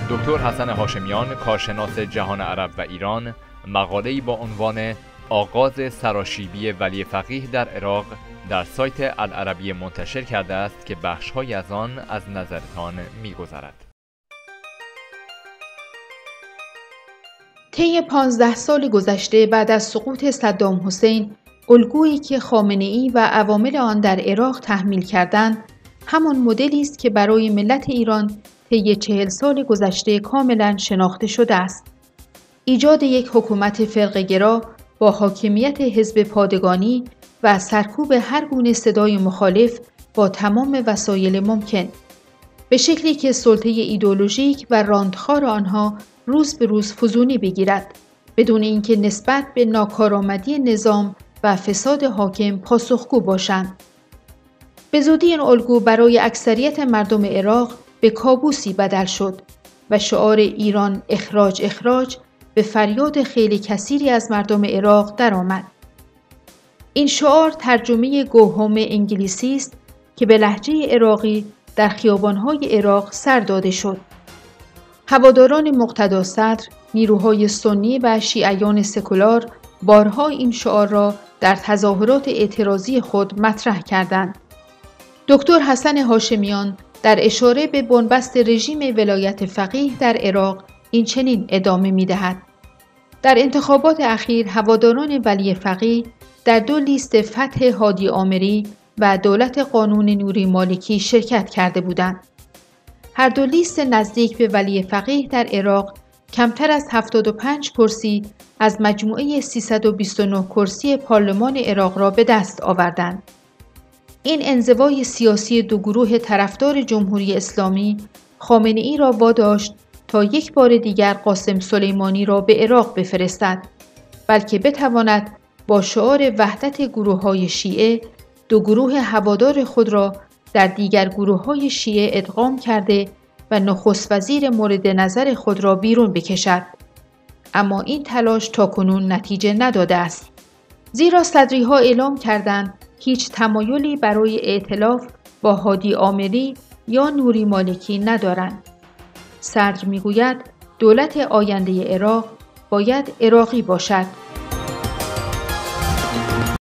دکتر حسن هاشمیان، کارشناس جهان عرب و ایران، مقاله‌ای با عنوان آغاز سراشیبی ولی فقیه در عراق در سایت العربیه منتشر کرده است که بخش‌هایی از آن از نظرتان می‌گذرد. طی 15 سال گذشته بعد از سقوط صدام حسین، الگویی که خامنه‌ای و عوامل آن در عراق تحمیل کردند، همان مدلی است که برای ملت ایران طی 40 سال گذشته کاملا شناخته شده است. ایجاد یک حکومت فرقه‌گرا با حاکمیت حزب پادگانی و سرکوب هر گونه صدای مخالف با تمام وسایل ممکن، به شکلی که سلطه ایدئولوژیک و راندخار آنها روز به روز فزونی بگیرد، بدون اینکه نسبت به ناکارآمدی نظام و فساد حاکم پاسخگو باشند. به زودی این الگو برای اکثریت مردم عراق به کابوسی بدل شد و شعار ایران اخراج اخراج به فریاد خیلی کثیری از مردم عراق درآمد. این شعار ترجمه گوهام انگلیسی است که به لهجه عراقی در خیابان‌های عراق سر داده شد. هواداران مقتدا صدر، نیروهای سنی و شیعیان سکولار بارها این شعار را در تظاهرات اعتراضی خود مطرح کردند. دکتر حسن هاشمیان در اشاره به بنبست رژیم ولایت فقیه در عراق این چنین ادامه می‌دهد: در انتخابات اخیر هواداران ولی فقیه در 2 لیست فتح هادی آمری و دولت قانون نوری مالکی شرکت کرده بودند. هر 2 لیست نزدیک به ولی فقیه در عراق کمتر از 75 کرسی از مجموعه 329 کرسی پارلمان عراق را به دست آوردند. این انزوای سیاسی 2 گروه طرفدار جمهوری اسلامی خامنه‌ای را واداشت تا یک بار دیگر قاسم سلیمانی را به عراق بفرستد، بلکه بتواند با شعار وحدت گروه‌های شیعه 2 گروه هوادار خود را در دیگر گروه‌های شیعه ادغام کرده و نخست وزیر مورد نظر خود را بیرون بکشد. اما این تلاش تاکنون نتیجه نداده است، زیرا صدری‌ها اعلام کردند هیچ تمایلی برای ائتلاف با هادی آمری یا نوری مالکی ندارند. صدر می‌گوید دولت آینده عراق باید عراقی باشد.